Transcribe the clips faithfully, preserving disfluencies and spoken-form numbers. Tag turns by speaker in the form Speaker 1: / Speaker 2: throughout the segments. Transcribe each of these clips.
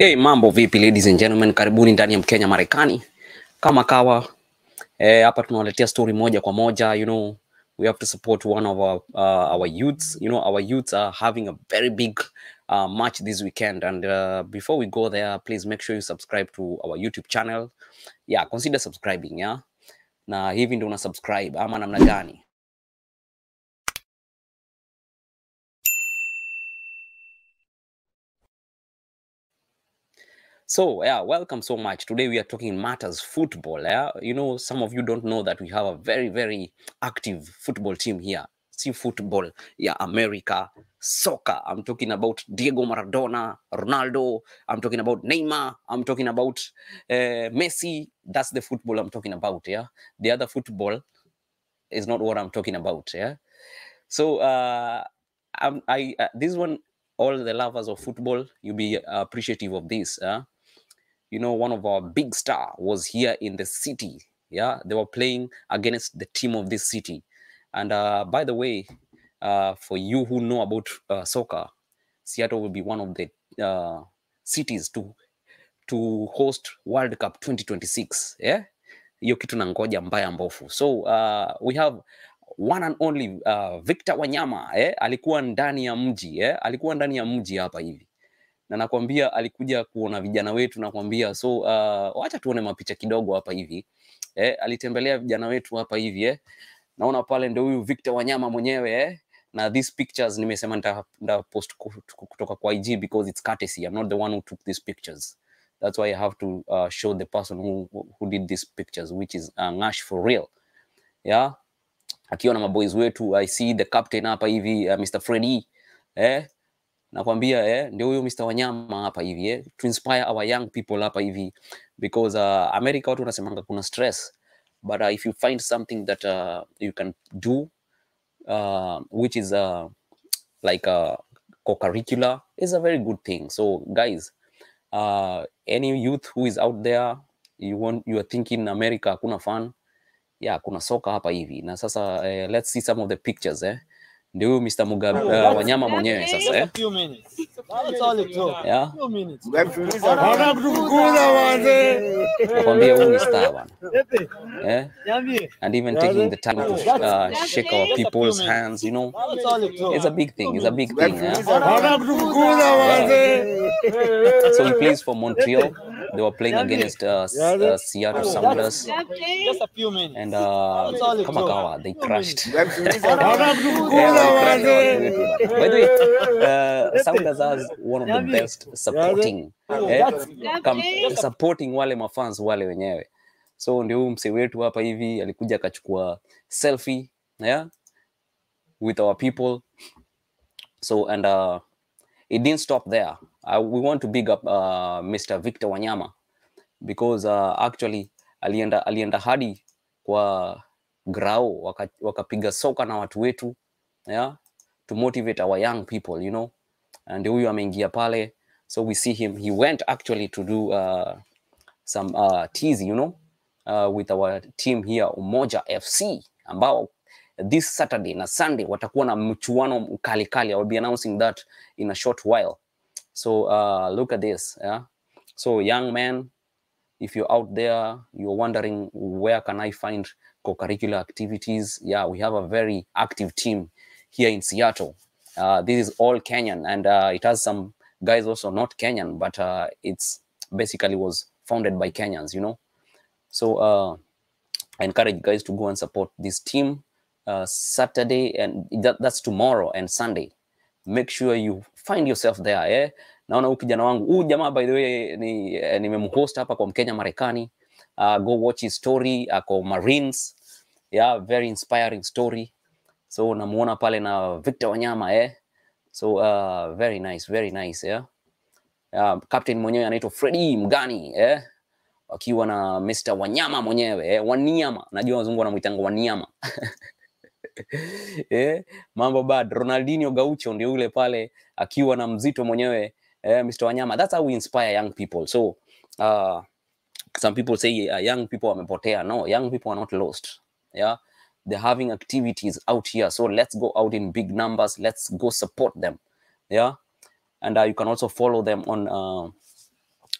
Speaker 1: Hey, mambo vipi ladies and gentlemen, karibuni ndani ya Mkenya Marekani. Kama kawa eh, hapa tunawaletea story moja kwa moja. You know, we have to support one of our uh, our youths. You know, our youths are having a very big uh, match this weekend, and uh, before we go there, please make sure you subscribe to our YouTube channel. Yeah, consider subscribing, yeah. Na hivi ndio una subscribe ama namna gani? So yeah, welcome so much. Today we are talking matters football. Yeah, you know, some of you don't know that we have a very very active football team here. See football, yeah, America, soccer. I'm talking about Diego Maradona, Ronaldo. I'm talking about Neymar. I'm talking about uh, Messi. That's the football I'm talking about. Yeah, the other football is not what I'm talking about. Yeah. So uh, I'm, I uh, this one, all the lovers of football, you'll be appreciative of this. Yeah. You know, one of our big star was here in the city. Yeah, they were playing against the team of this city. And uh, by the way, uh, for you who know about uh, soccer, Seattle will be one of the uh, cities to to host World Cup twenty twenty-six. Yeah, hiyo kitu na ngoja mbaya mbofu. So uh, we have one and only uh, Victor Wanyama. Eh, alikuwa ndani ya mji. Eh, alikuwa ndani ya mji hapa hivi. Na nakwambia alikuja kuona vijana wetu, nakwambia. So uh, wacha tuone mapicha kidogo hapa hivi. Eh, alitembelea vijana wetu hapa hivi. Eh, naona pale ndio huyu Victor Wanyama mwenyewe. Eh, na these pictures nimesema nita, nita post kutoka kwa I G because it's courtesy. I'm not the one who took these pictures. That's why I have to uh, show the person who who did these pictures, which is uh, Ngash for real. Yeah, akiwa na maboys wetu. I see the captain hapa hivi, uh, Mister Freddy. Eh, nakwambia eh, ndio huyo Mister Wanyama hapa hivi eh, to inspire our young people hapa hivi because uh, America watu wanasemanga kuna stress, but uh, if you find something that uh, you can do uh, which is uh, like a co-curricular, is a very good thing. So guys, uh, any youth who is out there, you want you are thinking America hakuna fun, yeah, kuna soka hapa hivi. Na sasa uh, let's see some of the pictures eh. Ndio huyu Mister Mugabe uh, Wanyama mwenyewe sasa eh. Yeah. Nakwambia huyu ni star bana. Eh? And even taking the time to uh, shake our people's hands, you know. It's a big thing. It's a big thing, yeah? Yeah. So he plays for Montreal. They were playing against uh, uh, Seattle Sounders.
Speaker 2: Just a few minutes.
Speaker 1: And uh, Kamakawa, they crashed. Yeah, they crashed. By the way, uh, Sounders has one of the best supporting, eh, supporting wale mafans wale wenyewe. So ndio mse wetu hapa hivi alikuja akachukua selfie, yeah, with our people. So and uh, it didn't stop there. Uh, we want to big up uh, Mister Victor Wanyama because uh, actually alienda alienda hadi kwa grao wakapiga waka soka na watu wetu, yeah, to motivate our young people, you know. And huyu ameingia pale, so we see him, he went actually to do uh, some uh, teasing, you know, uh, with our team here Umoja F C, ambao this Saturday na Sunday watakuwa na mchuano mkali kali. I will be announcing that in a short while. So uh, look at this, yeah. So young man, if you're out there, you're wondering where can I find co-curricular activities, yeah, we have a very active team here in Seattle. Uh, this is all Kenyan, and uh, it has some guys also not Kenyan, but uh, it's basically was founded by Kenyans, you know. So uh, I encourage guys to go and support this team uh, Saturday, and that, that's tomorrow and Sunday. Make sure you find yourself there, eh? Naona huyu kijana wangu, huyu jamaa by the way ni nimemhost hapa kwa Mkenya Marekani. Uh, go watch his story, ako Marines. Yeah, very inspiring story. So namuona pale na Victor Wanyama, eh? So uh, very nice, very nice, yeah. Uh, captain mwenyewe anaitwa Freddy Mgani, eh? Akiwa na Mister Wanyama mwenyewe, eh? Wanyama. Najua wazungu wanamuitanga Wanyama. Eh, mambo bad. Ronaldinho Gaucho ndio yule pale akiwa na mzito mwenyewe, eh, Mister Wanyama. That's how we inspire young people. So uh, some people say uh, young people wamepotea. No, young people are not lost. Yeah, they're having activities out here. So let's go out in big numbers. Let's go support them. Yeah, and uh, you can also follow them on uh,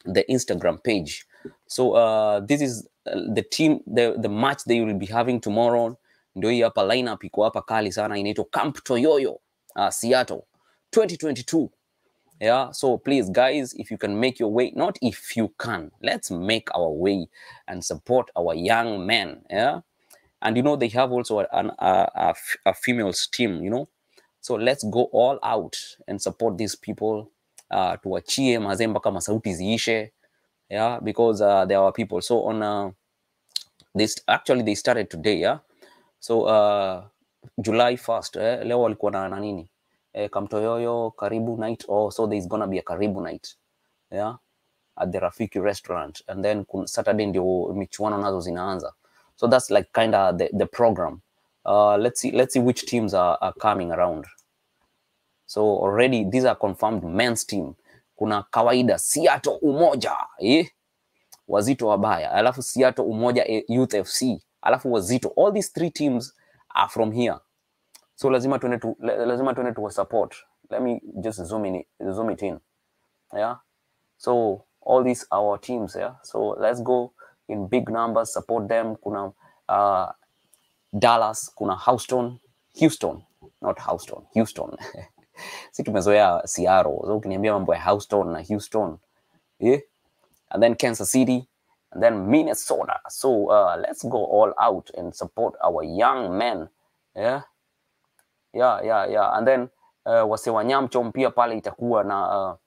Speaker 1: the Instagram page. So uh, this is uh, the team, the, the match they will be having tomorrow. Ndio hii hapa lineup iko hapa kali sana, inaitwa Camp Toyoyo, uh, Seattle twenty twenty-two. Yeah, so please guys, if you can make your way, not if you can, let's make our way and support our young men. Yeah, and you know they have also an, a, a, a females team, you know, so let's go all out and support these people. Uh, tuachie mazee mpaka masauti ziishe. Yeah, because uh, there are people. So on uh, this actually they started today. Yeah, so uh, July first, eh, leo walikuwa na nini, eh, Camp Toyoyo Karibu night. Oh, so there's gonna be a Karibu night, yeah, at the Rafiki restaurant, and then Saturday ndio michuano nazo zinaanza. So that's like kind of the, the program. Uh, let's see let's see which teams are, are coming around. So already these are confirmed men's team. Kuna kawaida Seattle Umoja, eh? Wazito Wabaya, alafu Seattle Umoja Youth F C, alafu Wazito. All these three teams are from here. So lazima tuende tu lazima tuende to support. Let me just zoom in zoom it in. Yeah. So all these our teams, yeah. So let's go in big numbers, support them. Kuna uh, Dallas, kuna Houston, Houston, not Houston, Houston. Si tumezoea Seattle. So ukiniambia mambo ya Houston na Houston, yeah. And then Kansas City, and then Minnesota. So uh, let's go all out and support our young men. Yeah, yeah, yeah, yeah. And then uh, wase wa Nyamchom pia pale itakuwa na uh,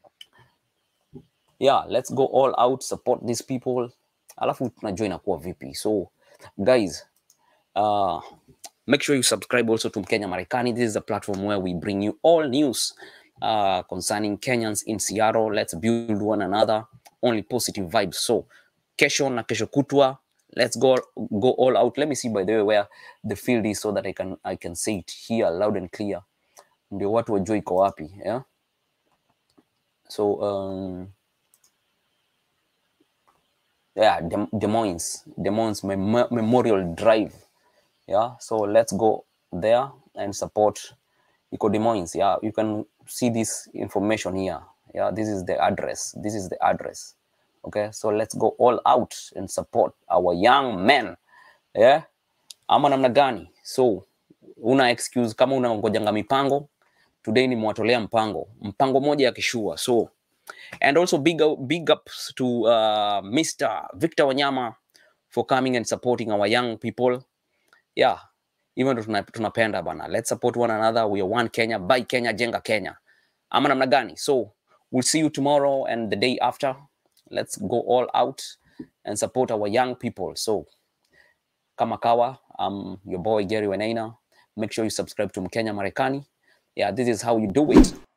Speaker 1: yeah, let's go all out, support these people. Alafu tunajua inakuwa vipi. So guys, uh, make sure you subscribe also to Mkenya Marekani. This is a platform where we bring you all news uh, concerning Kenyans in Seattle. Let's build one another. Only positive vibes. So kesho na kesho kutwa, let's go go all out. Let me see by the way where the field is so that I can I can say it here loud and clear. Ndio watu wajue iko wapi, yeah. So um yeah, Des Moines, Des Moines Mem Memorial Drive. Yeah, so let's go there and support Iko Des Moines. Yeah, you can see this information here. Yeah, this is the address. This is the address. Okay, so let's go all out and support our young men. Yeah, ama namna gani? So una excuse kama una ngojanga mipango, today ni mwatolea mpango mpango moja ya kishua. So and also big big ups to uh, Mister Victor Wanyama for coming and supporting our young people. Yeah, even though tunapenda bana, let's support one another. We are one Kenya, by Kenya, jenga Kenya. Ama namna gani? So we'll see you tomorrow and the day after. Let's go all out and support our young people. So kama kawa, I'm your boy Gary Wenaina. Make sure you subscribe to Mkenya Marekani. Yeah, this is how you do it.